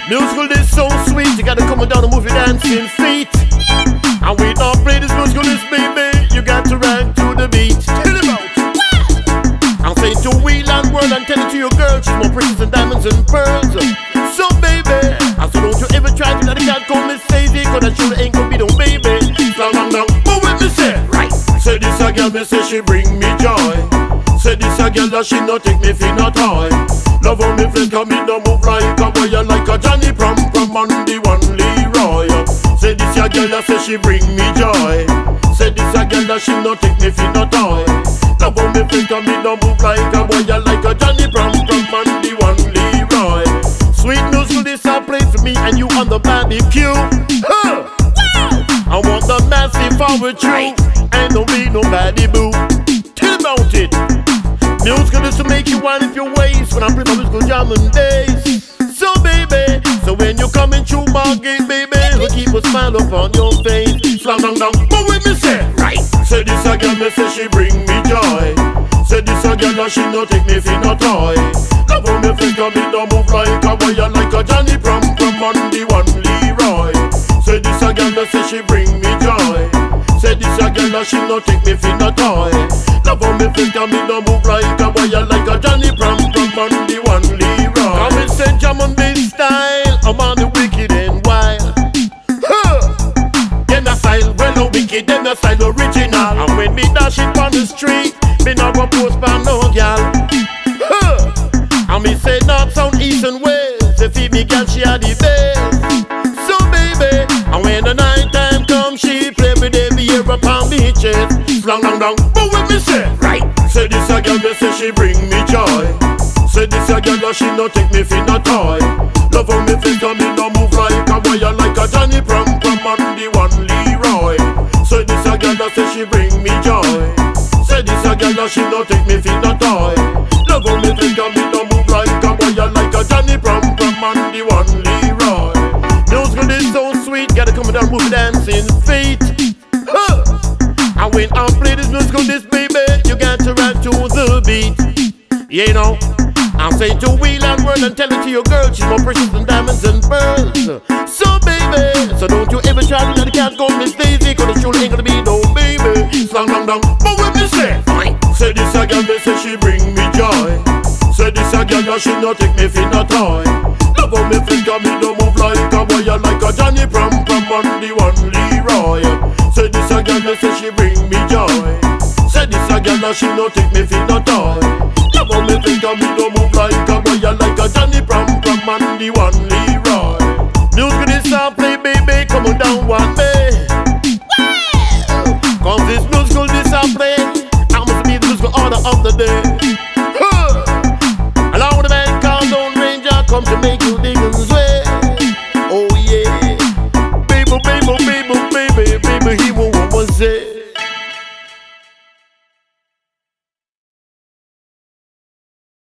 Musical is so sweet, you gotta come down and move your dancing feet. And we don't play this musical is, baby, you got to rock to the beat. Tell it out. I'm saying to wheel and whirl and tell it to your girl, she's more precious than diamonds and pearls. So baby, I said don't you ever try to let a cat call me Sadie, cause that surely ain't gonna be no baby. Down, down, down, move with me, say, right. Say this a girl, me say she bring me joy. Say this a girl that she no take me for no toy. Love how me flex, cause me no move like a boy, like a Johnny Pram Pram and the one Leroy. Say this a girl that say she bring me joy. Say this a girl that she no take me for no toy. Love how me flex, cause me no move like a boy, like a Johnny Pram Pram and the one Leroy. Sweet music, this a play for me and you on the barbecue. I want the massive forward tree, and don't be nobody boo. Tell about it. Music is to make you wind up your waist when I play my musical jamming days. So baby, so when you coming through my gate, baby, we'll keep a smile upon your face. Slam down down, but with me say, right. Say this a girl, me say she bring me joy. Say this a girl that she no take me for no toy. Love how me feel, cause me no move like a boy, like a Johnny Pram Pram and the one Leroy. Say this a girl that say she bring me joy. Say this a girl that she no take me for no toy. Love how me feel, cause me no move like a boy, like a Johnny Pram Pram and the one Leroy. Come and say jam on this style, I'm on the wicked and wild. Them a style, well no wicked, them a style original. And when me dash it on the street, me no go post for no gal. And me say north, south, east and west, if me girl she a the best. So baby, and when the night time come, she play with every year upon beaches. Long, long, long, but when me say, right. Say this a girl, me say she bring me joy. Say this a girl, that she no take me for no toy. Love how me feel, cause me no move like a boy, like a Johnny Pram Pram and the one Leroy. Say this a girl, that say she bring me joy. Say this a girl, that she no take me for no toy. Love how me feel, cause me no move like a boy, like a Johnny Pram Pram and the one Leroy. Music is so sweet, gotta come down, move dancing feet. And when I play this music, this baby, you got to rock to the beat. You know, I'm saying to wheel and whirl and tell it to your girl, she's more precious than diamonds and pearls. So baby, so don't you ever try to let a cat go Miss Daisy, cause it surely ain't gonna be no baby. Slang down down, but when me say, say this a girl, me say she bring me joy. Say this a girl, that she no take me for no toy. Love how me feel, cause me no move like a boy, like a Johnny Pram Pram and the one Leroy. Say this a girl, me say she bring me joy. Say this a girl, that she no take me for no toy. Love how me feel, cause me no move like a boy, like a Johnny Pram Pram and the one Leroy. Music is a play, baby, come on down one day. Cause this musical this a play, I must be the musical order of the day.